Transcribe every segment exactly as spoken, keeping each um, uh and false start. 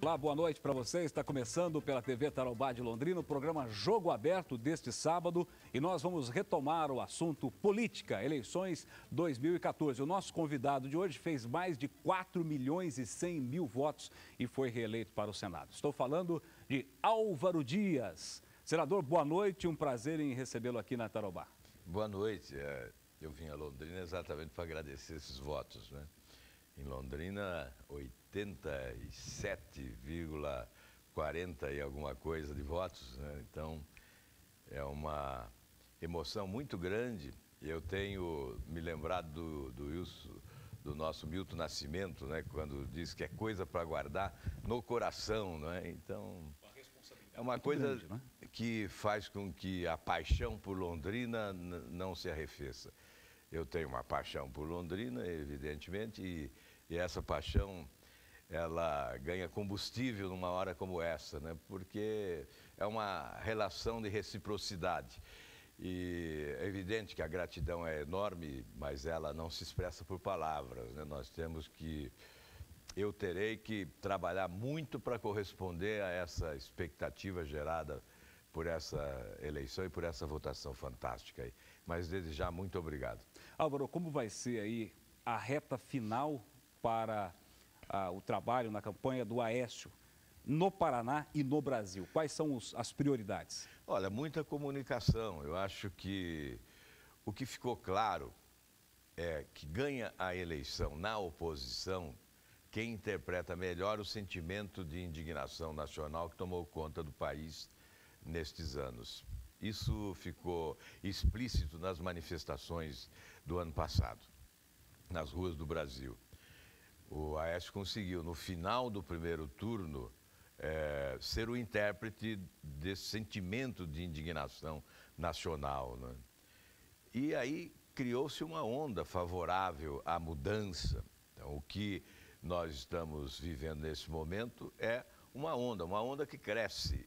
Olá, boa noite para você. Está começando pela T V Tarobá de Londrina o programa Jogo Aberto deste sábado e nós vamos retomar o assunto política, eleições dois mil e quatorze. O nosso convidado de hoje fez mais de quatro milhões e cem mil votos e foi reeleito para o Senado. Estou falando de Álvaro Dias. Senador, boa noite, um prazer em recebê-lo aqui na Tarobá. Boa noite. Eu vim a Londrina exatamente para agradecer esses votos, né? Em Londrina, oitenta e sete vírgula quarenta e alguma coisa de votos, né? Então, é uma emoção muito grande. Eu tenho me lembrado do, do, Wilson, do nosso Milton Nascimento, né? Quando diz que é coisa para guardar no coração, né? Então, é uma coisa grande, né? que faz com que a paixão por Londrina não se arrefeça. Eu tenho uma paixão por Londrina, evidentemente, e, e essa paixão, ela ganha combustível numa hora como essa, né? Porque é uma relação de reciprocidade. E é evidente que a gratidão é enorme, mas ela não se expressa por palavras, né? Nós temos que... Eu terei que trabalhar muito para corresponder a essa expectativa gerada por essa eleição e por essa votação fantástica aí. Mas desde já, muito obrigado. Álvaro, como vai ser aí a reta final para ah, o trabalho na campanha do Aécio no Paraná e no Brasil? Quais são os, as prioridades? Olha, muita comunicação. Eu acho que o que ficou claro é que ganha a eleição na oposição quem interpreta melhor o sentimento de indignação nacional que tomou conta do país nestes anos. Isso ficou explícito nas manifestações do ano passado, nas ruas do Brasil. O Aécio conseguiu, no final do primeiro turno, é, ser o intérprete desse sentimento de indignação nacional, né? E aí criou-se uma onda favorável à mudança. Então, o que nós estamos vivendo nesse momento é uma onda, uma onda que cresce.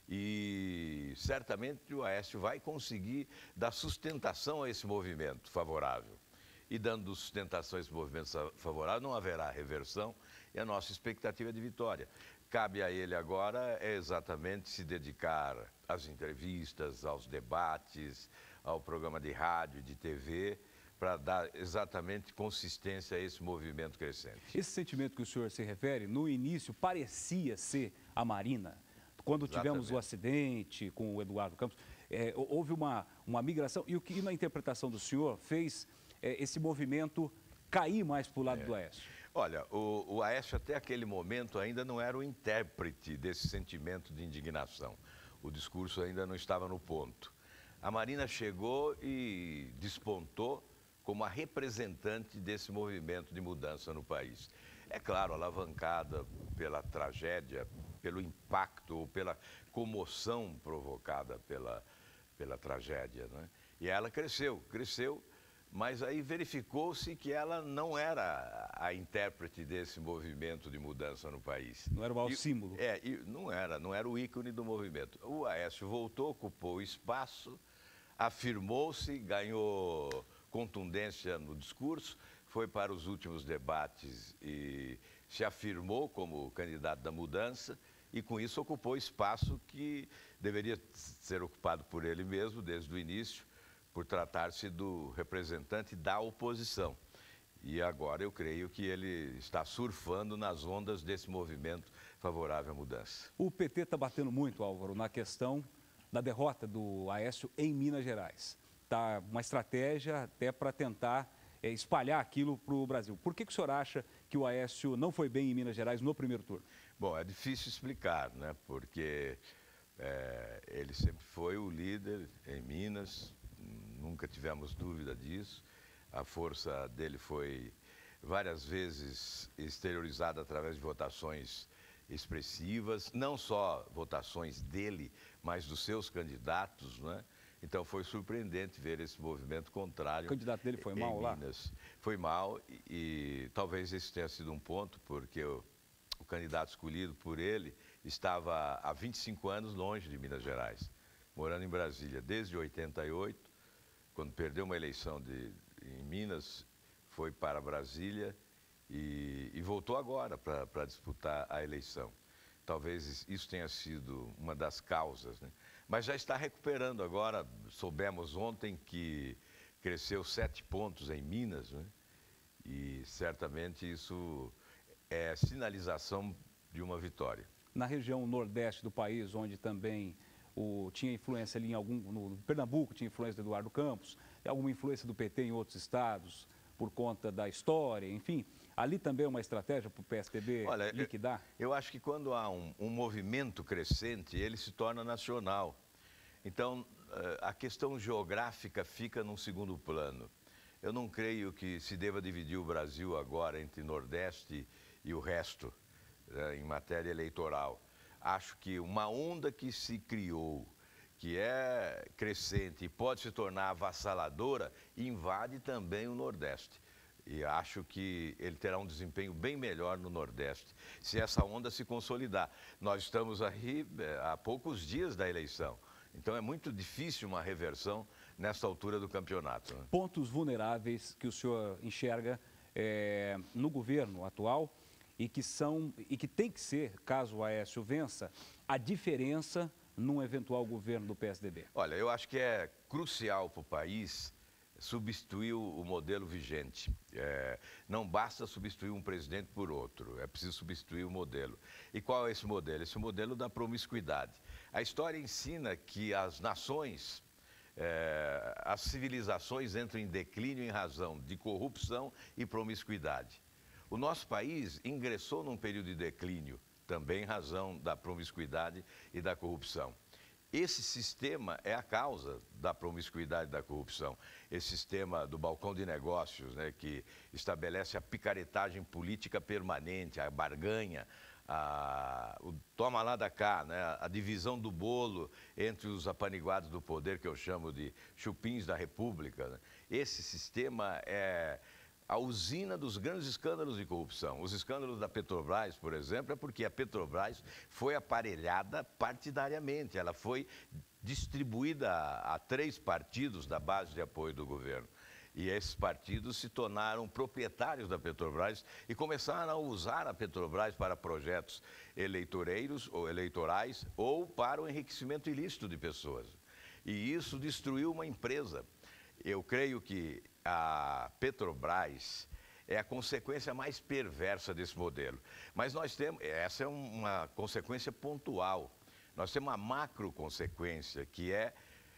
E certamente o Aécio vai conseguir dar sustentação a esse movimento favorável. E dando sustentação a esse movimento favorável, não haverá reversão e a nossa expectativa é de vitória. Cabe a ele agora é exatamente se dedicar às entrevistas, aos debates, ao programa de rádio e de T V, para dar exatamente consistência a esse movimento crescente. Esse sentimento que o senhor se refere, no início parecia ser a Marina. Quando tivemos Exatamente. o acidente com o Eduardo Campos, é, houve uma, uma migração. E o que na interpretação do senhor fez é, esse movimento cair mais para o lado É. do Aécio? Olha, o, o Aécio até aquele momento ainda não era o intérprete desse sentimento de indignação. O discurso ainda não estava no ponto. A Marina chegou e despontou como a representante desse movimento de mudança no país. É claro, alavancada pela tragédia, pelo impacto ou pela comoção provocada pela, pela tragédia, né? E ela cresceu, cresceu, mas aí verificou-se que ela não era a intérprete desse movimento de mudança no país. Não era o maior E, símbolo. É, e não era, não era o ícone do movimento. O Aécio voltou, ocupou o espaço, afirmou-se, ganhou contundência no discurso, foi para os últimos debates e se afirmou como candidato da mudança e com isso ocupou espaço que deveria ser ocupado por ele mesmo desde o início, por tratar-se do representante da oposição. E agora eu creio que ele está surfando nas ondas desse movimento favorável à mudança. O P T está batendo muito, Álvaro, na questão da derrota do Aécio em Minas Gerais. Está uma estratégia até para tentar é, espalhar aquilo para o Brasil. Por que, que o senhor acha que o Aécio não foi bem em Minas Gerais no primeiro turno? Bom, é difícil explicar, né? Porque é, ele sempre foi o líder em Minas, nunca tivemos dúvida disso. A força dele foi várias vezes exteriorizada através de votações expressivas, não só votações dele, mas dos seus candidatos, né? Então foi surpreendente ver esse movimento contrário. O candidato dele foi em mal lá? Minas. Foi mal e, e talvez esse tenha sido um ponto, porque o, o candidato escolhido por ele estava há vinte e cinco anos longe de Minas Gerais, morando em Brasília desde oitenta e oito, quando perdeu uma eleição de, em Minas, foi para Brasília e, e voltou agora para disputar a eleição. talvez isso tenha sido uma das causas, né? Mas já está recuperando agora. Soubemos ontem que cresceu sete pontos em Minas, né? E certamente isso é sinalização de uma vitória. Na região nordeste do país, onde também o, tinha influência ali em algum, no Pernambuco tinha influência do Eduardo Campos, alguma influência do P T em outros estados, por conta da história, enfim, ali também é uma estratégia para o P S D B Olha, liquidar? Eu, eu acho que quando há um, um movimento crescente, ele se torna nacional. Então, a questão geográfica fica num segundo plano. Eu não creio que se deva dividir o Brasil agora entre Nordeste e o resto, né, em matéria eleitoral. Acho que uma onda que se criou, que é crescente e pode se tornar avassaladora, invade também o Nordeste. E acho que ele terá um desempenho bem melhor no Nordeste, se essa onda se consolidar. Nós estamos aí há poucos dias da eleição. Então é muito difícil uma reversão nesta altura do campeonato, né? Pontos vulneráveis que o senhor enxerga é, no governo atual e que são e que tem que ser, caso o Aécio vença, a diferença num eventual governo do P S D B. Olha, eu acho que é crucial para o país substituir o modelo vigente. É, não basta substituir um presidente por outro, é preciso substituir o modelo. E qual é esse modelo? Esse modelo da promiscuidade. A história ensina que as nações, é, as civilizações entram em declínio em razão de corrupção e promiscuidade. O nosso país ingressou num período de declínio, também em razão da promiscuidade e da corrupção. Esse sistema é a causa da promiscuidade e da corrupção. Esse sistema do balcão de negócios, né, que estabelece a picaretagem política permanente, a barganha, a, o toma lá da cá, né, a divisão do bolo entre os apaniguados do poder, que eu chamo de chupins da República, né? Esse sistema é a usina dos grandes escândalos de corrupção. Os escândalos da Petrobras, por exemplo, é porque a Petrobras foi aparelhada partidariamente. Ela foi distribuída a, a três partidos da base de apoio do governo. E esses partidos se tornaram proprietários da Petrobras e começaram a usar a Petrobras para projetos eleitoreiros ou eleitorais ou para o enriquecimento ilícito de pessoas. E isso destruiu uma empresa. Eu creio que a Petrobras é a consequência mais perversa desse modelo. Mas nós temos, essa é uma consequência pontual. Nós temos uma macro consequência, que é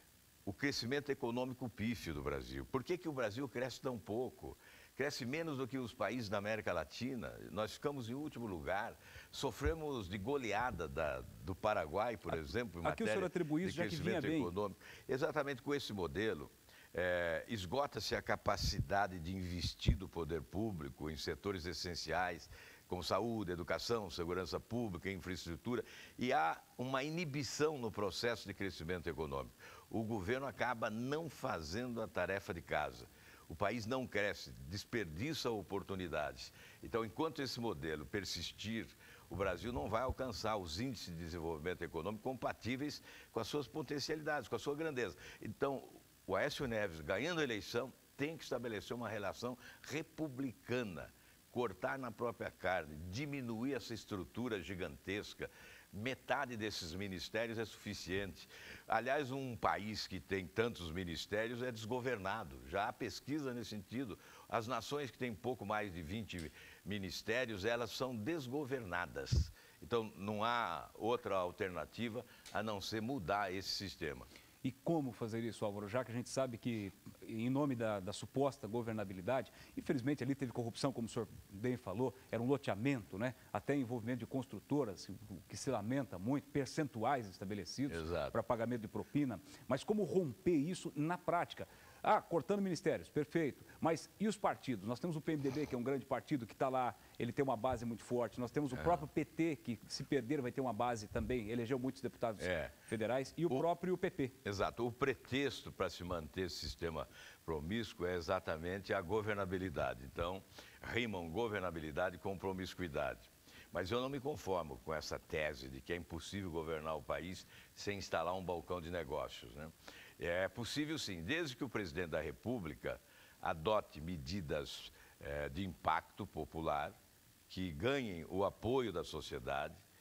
o crescimento econômico pífio do Brasil. Por que que o Brasil cresce tão pouco? Cresce menos do que os países da América Latina. Nós ficamos em último lugar. Sofremos de goleada da, do Paraguai, por exemplo, em matéria o senhor atribui isso, de crescimento já que vinha econômico. Bem. Exatamente com esse modelo. É, esgota-se a capacidade de investir do poder público em setores essenciais, como saúde, educação, segurança pública, infraestrutura, e há uma inibição no processo de crescimento econômico. O governo acaba não fazendo a tarefa de casa. O país não cresce, desperdiça oportunidades. Então, enquanto esse modelo persistir, o Brasil não vai alcançar os índices de desenvolvimento econômico compatíveis com as suas potencialidades, com a sua grandeza. Então, o Aécio Neves, ganhando a eleição, tem que estabelecer uma relação republicana, cortar na própria carne, diminuir essa estrutura gigantesca. Metade desses ministérios é suficiente. Aliás, um país que tem tantos ministérios é desgovernado. Já há pesquisa nesse sentido. As nações que têm pouco mais de vinte ministérios, elas são desgovernadas. Então, não há outra alternativa a não ser mudar esse sistema. E como fazer isso, Álvaro? Já que a gente sabe que, em nome da, da suposta governabilidade, infelizmente ali teve corrupção, como o senhor bem falou, era um loteamento, né? Até envolvimento de construtoras, o que se lamenta muito, percentuais estabelecidos para pagamento de propina. Mas como romper isso na prática? Ah, cortando ministérios, perfeito. Mas e os partidos? Nós temos o P M D B, que é um grande partido, que está lá, ele tem uma base muito forte. Nós temos o é. próprio P T, que se perder vai ter uma base também, elegeu muitos deputados é. federais, e o, o próprio P P. Exato. O pretexto para se manter esse sistema promíscuo é exatamente a governabilidade. Então, rimam governabilidade com promiscuidade. Mas eu não me conformo com essa tese de que é impossível governar o país sem instalar um balcão de negócios, né? É possível sim, desde que o presidente da República adote medidas é, de impacto popular, que ganhem o apoio da sociedade,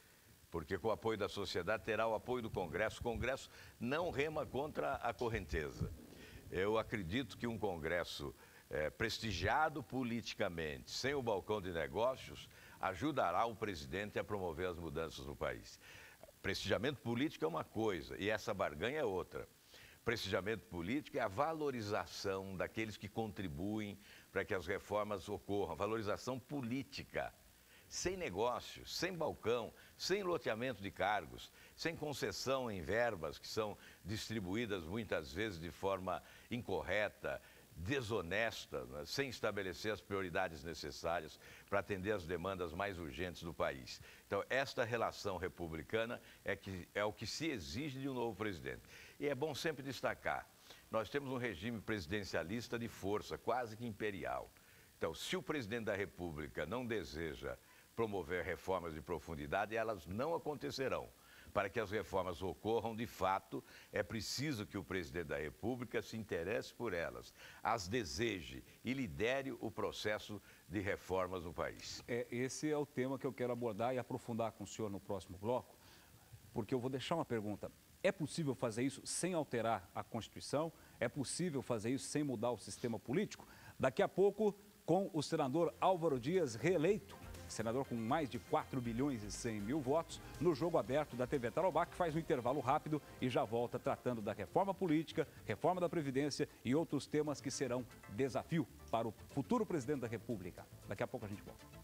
porque com o apoio da sociedade terá o apoio do Congresso. O Congresso não rema contra a correnteza. Eu acredito que um Congresso é, prestigiado politicamente, sem o balcão de negócios, ajudará o presidente a promover as mudanças no país. Prestigiamento político é uma coisa e essa barganha é outra. Prestigiamento político é a valorização daqueles que contribuem para que as reformas ocorram, valorização política. Sem negócios, sem balcão, sem loteamento de cargos, sem concessão em verbas que são distribuídas muitas vezes de forma incorreta, desonesta, né? Sem estabelecer as prioridades necessárias para atender as demandas mais urgentes do país. Então, esta relação republicana é, que, é o que se exige de um novo presidente. E é bom sempre destacar, nós temos um regime presidencialista de força, quase que imperial. Então, se o presidente da República não deseja promover reformas de profundidade, elas não acontecerão. Para que as reformas ocorram, de fato, é preciso que o presidente da República se interesse por elas, as deseje e lidere o processo de reformas no país. É, esse é o tema que eu quero abordar e aprofundar com o senhor no próximo bloco, porque eu vou deixar uma pergunta. É possível fazer isso sem alterar a Constituição? É possível fazer isso sem mudar o sistema político? Daqui a pouco, com o senador Álvaro Dias reeleito, senador com mais de quatro bilhões e cem mil votos, no Jogo Aberto da T V Tarobá, que faz um intervalo rápido e já volta tratando da reforma política, reforma da Previdência e outros temas que serão desafio para o futuro presidente da República. Daqui a pouco a gente volta.